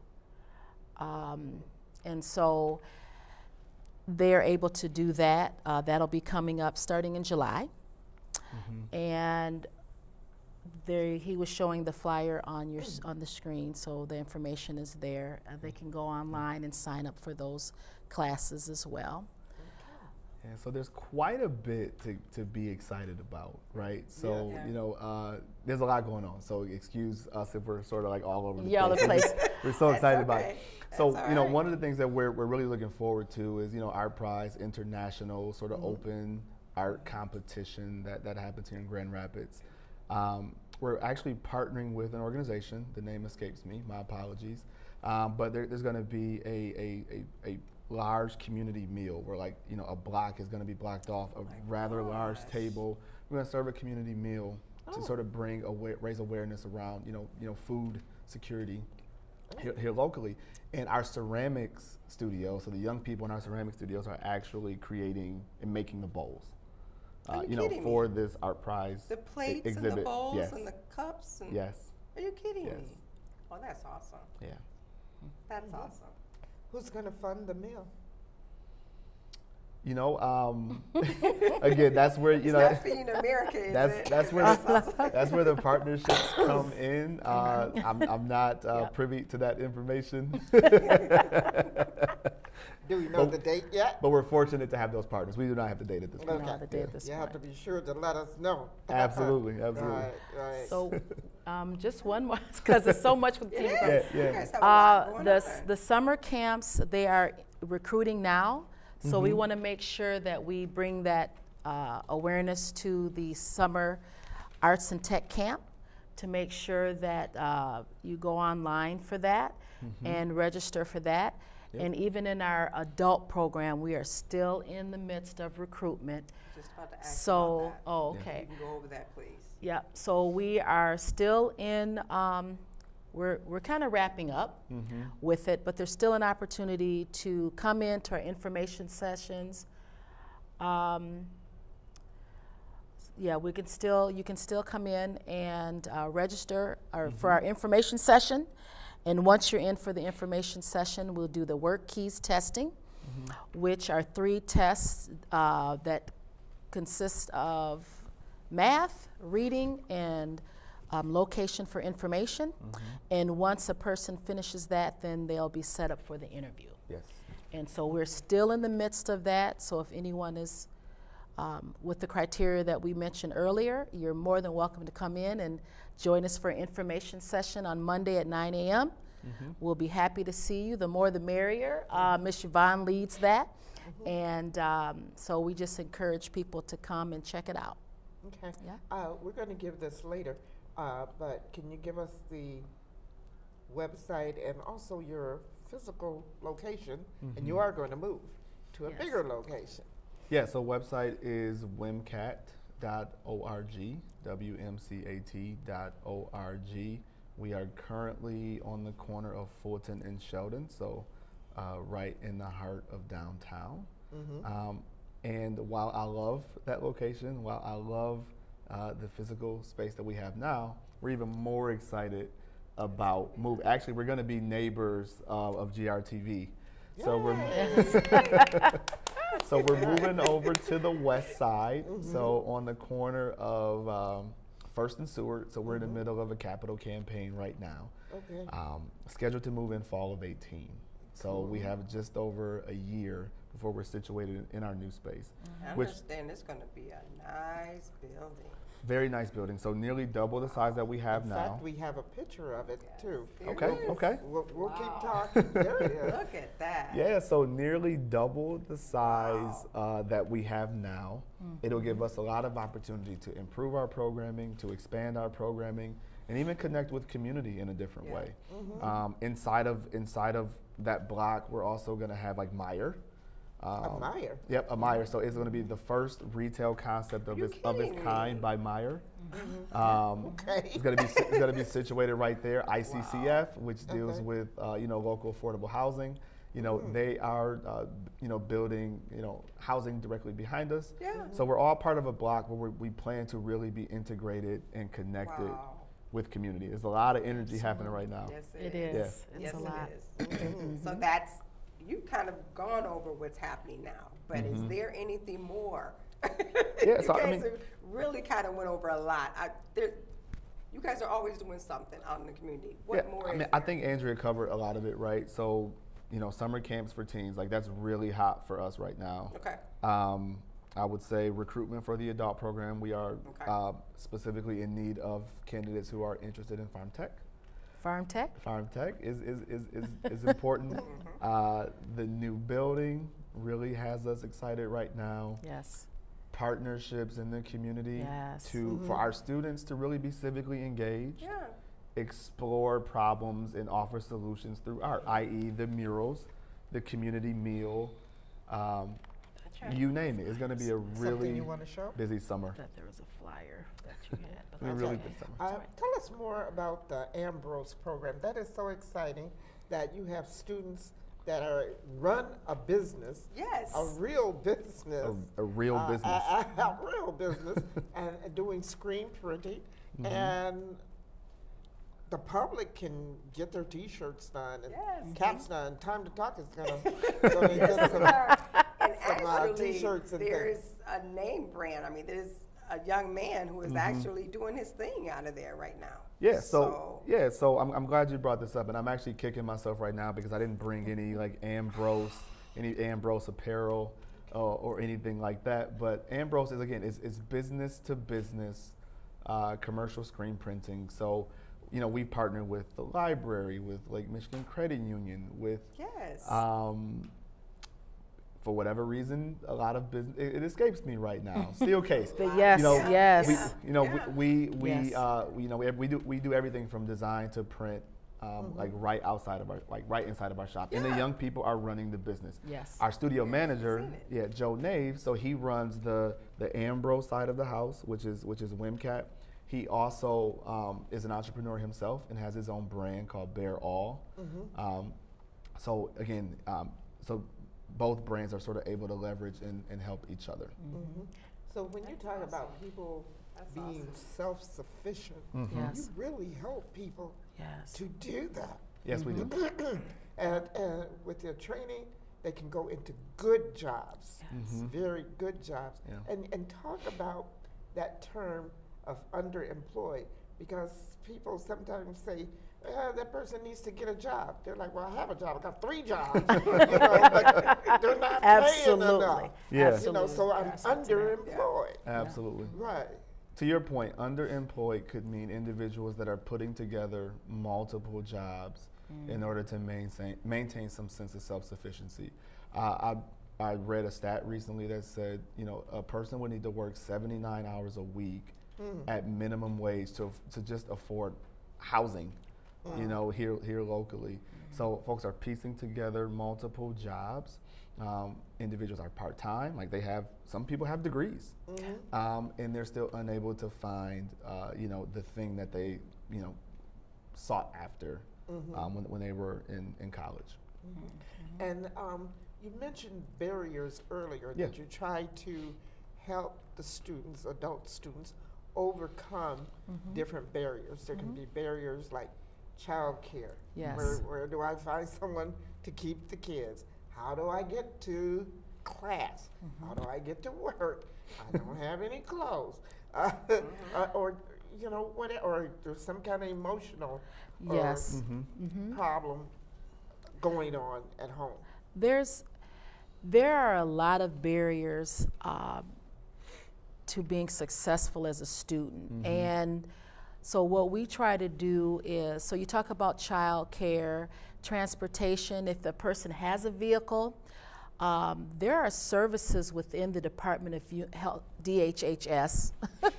Um, and so they're able to do that. Uh, that'll be coming up starting in July. And there, he was showing the flyer on your s- on the screen, so the information is there. Uh, they can go online and sign up for those classes as well. Yeah, so there's quite a bit to, to be excited about, right? So, Yeah. you know, uh, there's a lot going on. So excuse us if we're sort of like all over the Yeah, all place. the place. We're so That's excited about okay. it. That's So, all you know, right. one of the things that we're, we're really looking forward to is, you know, Art Prize International sort of open art competition that, that happens here in Grand Rapids. Um, we're actually partnering with an organization. The name escapes me. My apologies. Um, but there, there's going to be a, a, a, a large community meal where, like, you know, a block is going to be blocked off, a rather large gosh. table. We're going to serve a community meal Oh. to sort of bring aware, raise awareness around, you know, you know, food security here, here locally. And our ceramics studio, so the young people in our ceramic studios are actually creating and making the bowls. Are Uh, you you know, kidding for me? this art prize The e- plates exhibit. and the bowls yes. and the cups. And yes. Are you kidding Yes. me? Oh, that's awesome. Yeah. That's awesome. Who's going to fund the meal? You know, um, again, that's where you It's know. not feeding America, is That's it? that's where the, that's where the partnerships come in. Uh, I'm I'm not uh, Yep. privy to that information, Do we know But- the date yet? but we're fortunate to have those partners. We do not have the date at this No, point. the day at this You have to point. be sure to let us know. Absolutely, absolutely. Right, right. So, um, just one more, because there's so much with It Teen is. Growth. Yeah, yeah. You guys have a lot Uh, going the, on s- there. the summer camps, they are recruiting now, so Mm-hmm. we want to make sure that we bring that uh, awareness to the summer arts and tech camp to make sure that uh, you go online for that and register for that. Mm-hmm. Yep. And even in our adult program, we are still in the midst of recruitment. Just about to ask So, about that. oh, Yeah. okay. You can go over that, please. Yeah, so we are still in, um, we're, we're kind of wrapping up Mm-hmm. with it, but there's still an opportunity to come into our information sessions. Um, yeah, we can still, you can still come in and uh, register or for our information session. And once you're in for the information session, we'll do the work keys testing, which are three tests uh, that consist of math, reading, and um, location for information. And once a person finishes that, then they'll be set up for the interview. Yes. And so we're still in the midst of that. So if anyone is um, with the criteria that we mentioned earlier, you're more than welcome to come in and join us for an information session on Monday at nine a m We'll be happy to see you. The more the merrier. Uh, Miz Yvonne leads that. And um, so we just encourage people to come and check it out. Okay. Yeah. Uh, we're going to give this later, uh, but can you give us the website and also your physical location? And you are going to move to a Yes. bigger location. Yeah, so website is w m c a t dot org, W M C A T dot org. We are currently on the corner of Fulton and Sheldon, so uh, right in the heart of downtown. Um, and while I love that location, while I love uh, the physical space that we have now, we're even more excited about move. Actually, we're going to be neighbors uh, of G R T V. So we're so we're moving over to the west side. Mm-hmm. So on the corner of um, First and Seward. So we're mm-hmm. in the middle of a capital campaign right now. Okay. Um, scheduled to move in fall of eighteen. So cool. we have just over a year before we're situated in our new space. Mm-hmm. I understand it's going to be a nice building. Very nice building. So nearly double the size that we have in now. In fact, we have a picture of it yes, too. Okay, okay. We'll, we'll wow. keep talking. There it is. Look at that. Yeah, so nearly double the size wow. uh, that we have now. Mm-hmm. It'll give us a lot of opportunity to improve our programming, to expand our programming, and even connect with community in a different yeah. way. Mm-hmm. um, inside of inside of that block, we're also going to have like Meyer. Um, a Meyer? Yep, a Meyer. So it's going to be the first retail concept of its of its kind by Meyer. Mm-hmm. Um, okay. It's going to be it's going to be situated right there. I C C F, wow. which deals okay. with uh, you know local affordable housing. You know mm. they are uh, you know building you know housing directly behind us. Yeah. So we're all part of a block where we're, we plan to really be integrated and connected wow. with community. There's a lot of energy Absolutely. happening right now. Yes, it, it is. is. It's yes, a lot. It is. Mm-hmm. So that's you've kind of gone over what's happening now, but mm-hmm. is there anything more? Yeah, you so guys I mean, have really kind of went over a lot. I, there, you guys are always doing something out in the community. What yeah, more? I is mean, there? I think Andrea covered a lot of it, right? So, you know, summer camps for teens, like that's really hot for us right now. Okay. Um, I would say recruitment for the adult program. We are okay. uh, specifically in need of candidates who are interested in farm tech. Farm tech? Farm tech is is is is, is important. Mm-hmm. uh, the new building really has us excited right now. Yes. Partnerships in the community yes. to mm-hmm. for our students to really be civically engaged. Yeah. Explore problems and offer solutions through art, that is the murals, the community meal, um, right. you name it. It's going to be a really you want to show? busy summer. I thought there was a flyer that you had. But okay. really busy summer. Uh, tell us more about the Ambrose program. That is so exciting that you have students that are run a business. Yes. A real business. A, a real uh, business. A, a, a real business and uh, doing screen printing mm-hmm. and the public can get their T-shirts done and yes. caps done. Time to Talk is going to get some, and some uh, actually, T-shirts and there's things. a name brand. I mean, there's a young man who is mm-hmm. actually doing his thing out of there right now. Yeah, so, so yeah, so I'm, I'm glad you brought this up, and I'm actually kicking myself right now because I didn't bring any like Ambrose, any Ambrose apparel uh, or anything like that. But Ambrose is again, is is business to business uh, commercial screen printing. So. You know, we partner with the library, with Lake Michigan Credit Union, with, yes. um, for whatever reason, a lot of business, it, it escapes me right now. Steel case. But yes, you know, yes. We, you know, yeah. we, we, we, yes. uh, we, you know, we, we do we do everything from design to print, um, mm-hmm. like right outside of our, like right inside of our shop. Yeah. And the young people are running the business. Yes. Our studio yeah, manager, yeah, Joe Nave, so he runs the the Ambrose side of the house, which is which is WMCAT. He also um, is an entrepreneur himself and has his own brand called Bear All. Mm-hmm. um, so again, um, so both brands are sort of able to leverage and, and help each other. Mm-hmm. So when That's you talk awesome. about people That's being awesome. self-sufficient, Mm-hmm. Yes. you really help people Yes. to do that. Yes, we do. and, and with their training, they can go into good jobs, Yes. Mhm. very good jobs. Yeah. And, and talk about that term of underemployed, because people sometimes say, eh, that person needs to get a job. They're like, well, I have a job. I got three jobs. you know, but they're not Absolutely. paying enough. Yeah. You know, so I'm Absolutely. underemployed. Absolutely. Right. To your point, underemployed could mean individuals that are putting together multiple jobs mm. in order to maintain maintain some sense of self-sufficiency. Uh, I I read a stat recently that said, you know, a person would need to work seventy-nine hours a week mm. at minimum wage to to just afford housing, mm. you know, here here locally. Mm. So folks are piecing together multiple jobs. Um, individuals are part-time, like they have, some people have degrees, mm-hmm. um, and they're still unable to find, uh, you know, the thing that they, you know, sought after mm-hmm. um, when, when they were in, in college. Mm-hmm. And um, you mentioned barriers earlier, yeah. that you try to help the students, adult students, overcome mm-hmm. different barriers. There mm-hmm. can be barriers like childcare. Yes. Where, where do I find someone to keep the kids? how do I get to class? Mm-hmm. How do I get to work? I don't have any clothes. Uh, mm-hmm. uh, or, you know, what, or there's some kind of emotional yes. or mm-hmm. Mm-hmm. problem going on at home. There's, there are a lot of barriers um, to being successful as a student. Mm-hmm. And so what we try to do is, so you talk about child care, transportation, if the person has a vehicle, um, there are services within the Department of U- Health, D H H S,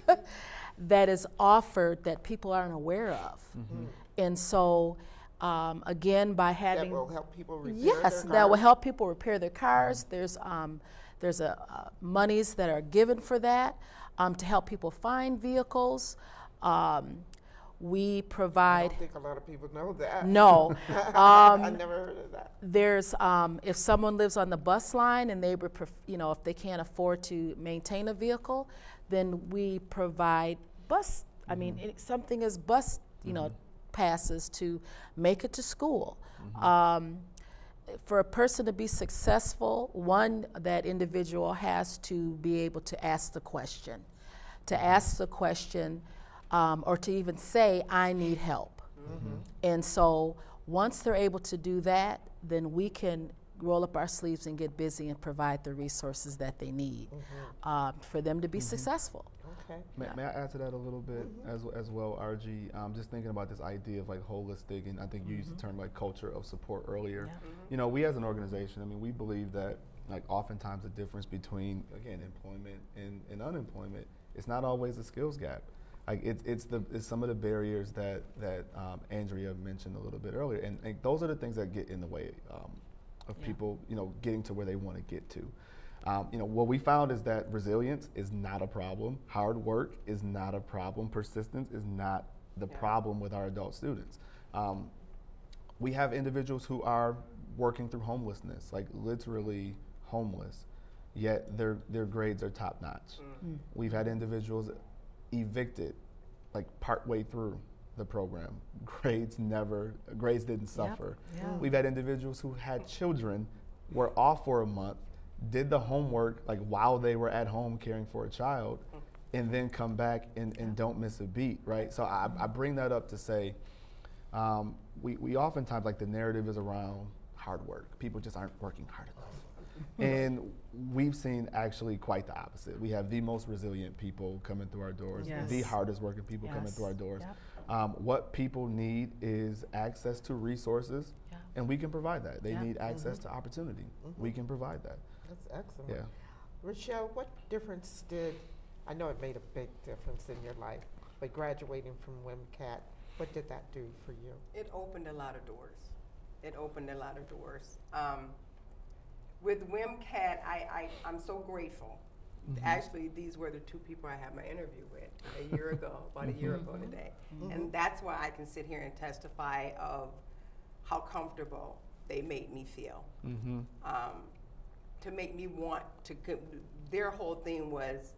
that is offered that people aren't aware of. Mm-hmm. And so, um, again, by having... That will help people repair yes, their cars? that will help people repair their cars. Mm-hmm. There's um, there's a, uh, monies that are given for that um, to help people find vehicles. Um, we provide... I don't think a lot of people know that. No. Um, I never heard of that. There's, um, if someone lives on the bus line and they, pref- you know, if they can't afford to maintain a vehicle, then we provide bus, mm-hmm. I mean, it, something as bus, you mm-hmm. know, passes to make it to school. Mm-hmm. Um, for a person to be successful, one, that individual has to be able to ask the question. To ask the question, um, or to even say, I need help. Mm-hmm. And so once they're able to do that, then we can roll up our sleeves and get busy and provide the resources that they need mm-hmm. uh, for them to be mm-hmm. successful. Okay. May, yeah. may I add to that a little bit mm-hmm. as as well, Argie? Um, just thinking about this idea of like holistic, and I think you mm-hmm. used the term like culture of support earlier. Yeah. Mm-hmm. You know, we as an organization, I mean, we believe that like oftentimes the difference between, again, employment and, and unemployment, it's not always a skills gap. Like it's it's the it's some of the barriers that that um, Andrea mentioned a little bit earlier, and, and those are the things that get in the way um, of yeah. people, you know, getting to where they want to get to. Um, you know, what we found is that resilience is not a problem. Hard work is not a problem. Persistence is not the yeah. problem with our adult students. Um, we have individuals who are working through homelessness, like literally homeless, yet their their grades are top notch. Mm. We've had individuals evicted, like partway through the program. Grades never, grades didn't suffer. Yep. Yeah. We've had individuals who had children, were off for a month, did the homework like while they were at home caring for a child, and then come back and, and don't miss a beat, right? So I, I bring that up to say, um, we, we oftentimes, like the narrative is around hard work. People just aren't working hard enough. And we've seen actually quite the opposite. We have the most resilient people coming through our doors, yes. the hardest working people yes. coming through our doors. Yep. Um, what people need is access to resources, yeah. and we can provide that. They yeah. need access mm-hmm. to opportunity. Mm-hmm. We can provide that. That's excellent. Yeah. Rochelle, what difference did, I know it made a big difference in your life, but graduating from WMCAT, what did that do for you? It opened a lot of doors. It opened a lot of doors. Um, with WMCAT, I, I, I'm so grateful. Mm-hmm. Actually, these were the two people I had my interview with a year ago, about a year ago today. Mm-hmm. And that's why I can sit here and testify of how comfortable they made me feel. Mm-hmm. Um, to make me want to, their whole thing was,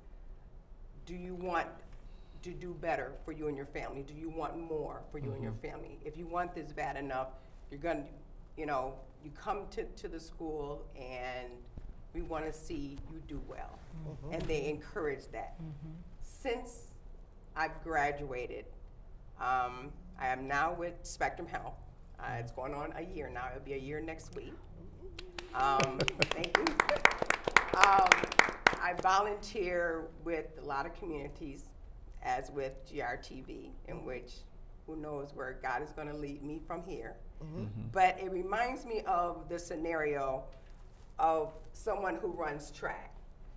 do you want to do better for you and your family? Do you want more for you mm-hmm. and your family? If you want this bad enough, you're gonna, you know, you come to, to the school and we want to see you do well. Mm-hmm. And they encourage that. Mm-hmm. Since I've graduated, um, I am now with Spectrum Health. Uh, it's going on a year now. It'll be a year next week. Um, thank you. Um, I volunteer with a lot of communities, as with G R T V, in which who knows where God is going to lead me from here. Mm-hmm. Mm-hmm. But it reminds me of the scenario of someone who runs track.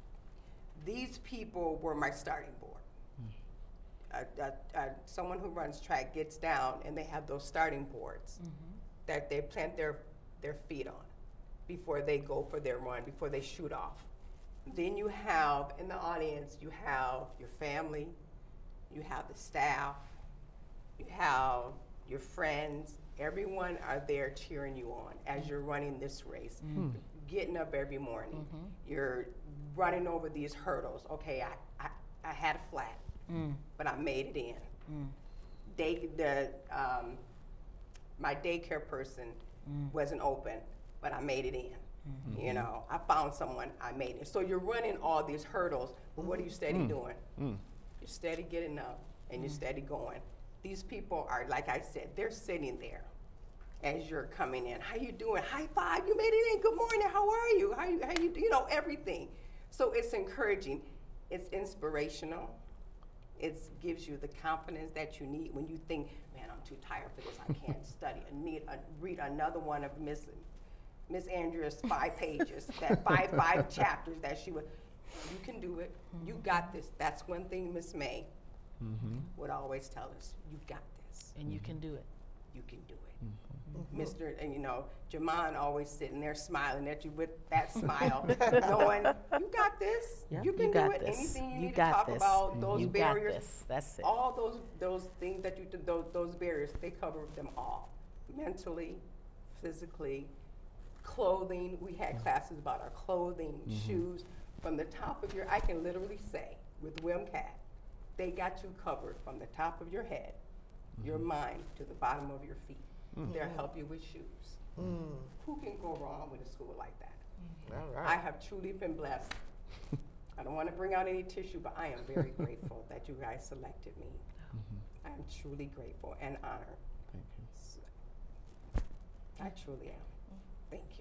These people were my starting board. Mm-hmm. uh, uh, uh, someone who runs track gets down and they have those starting boards mm-hmm. that they plant their, their feet on before they go for their run, before they shoot off. Then you have, in the audience, you have your family, you have the staff, you have your friends. Everyone are there cheering you on as you're running this race. Mm-hmm. Getting up every morning. Mm-hmm. You're running over these hurdles. Okay, I, I, I had a flat, mm. but I made it in. Mm. Day, the, um, my daycare person mm. wasn't open, but I made it in. Mm-hmm. You know, I found someone, I made it. So you're running all these hurdles, but what are you steady Mm. doing? Mm. You're steady getting up and you're steady going. These people are, like I said, they're sitting there as you're coming in. How you doing? High five, you made it in. Good morning, how are you? How you, how you, you know, everything. So it's encouraging. It's inspirational. It gives you the confidence that you need when you think, man, I'm too tired for this. I can't study. I need to read another one of Miss Miss Andrea's five pages, that five, five chapters that she would. You can do it. You got this. That's one thing Miss May Mm-hmm. would always tell us. You got this. And you can do it. You can do it. Mister And you know, Jamon always sitting there smiling at you with that smile, knowing you got this. Yep, You can you got do it. this. Anything you, You need got to talk this. about, those You got barriers, this. That's it. all those those things that you do, those, those barriers, they cover them all, mentally, physically, clothing. We had classes about our clothing, shoes, from the top of your. I can literally say with WMCAT, they got you covered from the top of your head, your mind, to the bottom of your feet. They'll help you with shoes. Mm. Who can go wrong with a school like that? All I right. have truly been blessed. I don't want to bring out any tissue, but I am very grateful that you guys selected me. I am truly grateful and honored. Thank you. S- I truly am. Thank you.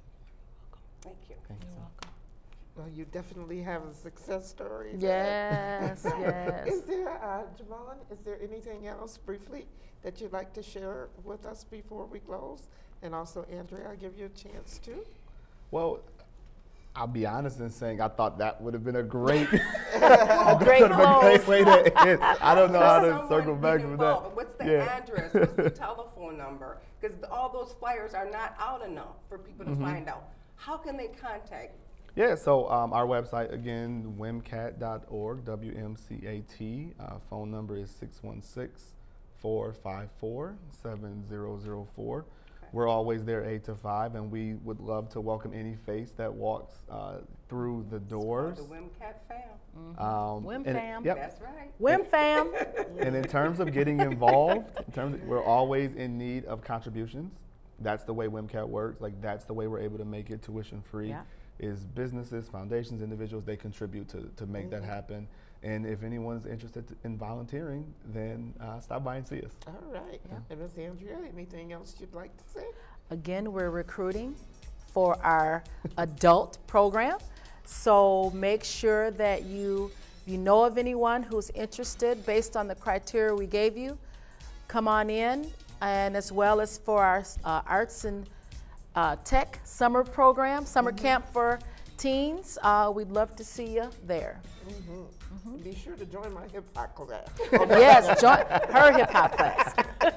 Thank you. Thank you. You're welcome. Well, you definitely have a success story. there. Yes, yes. Is there, uh, Jamon, is there anything else briefly that you'd like to share with us before we close? And also, Andrea, I'll give you a chance too. Well, I'll be honest in saying I thought that would have been a great, Oh, great sort of a great close. way to end. I don't know how to Someone circle get back from that. involved. What's the Yeah. address? What's the telephone number? Because all those flyers are not out enough for people to Mm-hmm. find out. How can they contact? Yeah, so um, our website, again, W M C A T dot org, W M C A T. Uh, phone number is six one six, four five four, seven zero zero four. Okay. We're always there eight to five, and we would love to welcome any face that walks uh, through the doors. The WMCAT fam. Um, Wim and- fam. Yep. That's right. Wim fam. And in terms of getting involved, in terms of, we're always in need of contributions. That's the way WMCAT works. Like, that's the way we're able to make it tuition free. Yeah. Is businesses, foundations, individuals, they contribute to, to make that happen. And if anyone's interested in volunteering, then uh, stop by and see us. All right. And Miz Andrea, anything else you'd like to say? Again, we're recruiting for our adult program. So make sure that you, you know of anyone who's interested based on the criteria we gave you. Come on in, and as well as for our uh, arts and uh, tech summer program, summer camp for teens. Uh, we'd love to see you there. Be sure to join my hip hop class. Yes, join her hip hop class.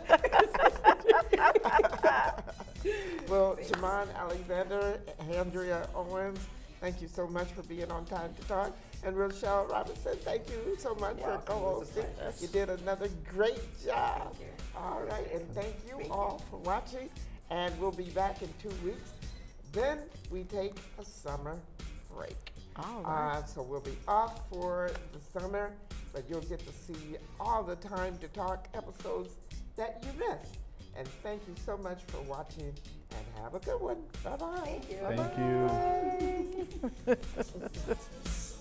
Well, Jamon Alexander, Andrea Owens, thank you so much for being on Time to Talk. And Rochelle Robinson, thank you so much for Welcome. co-hosting. It was a You did another great job. Thank you. All right, and thank you Thank all for watching. And we'll be back in two weeks. Then we take a summer break. All right. Uh, so we'll be off for the summer, but you'll get to see all the Time to Talk episodes that you missed. And thank you so much for watching, and have a good one. Bye-bye. Thank you. Thank you. Bye-bye.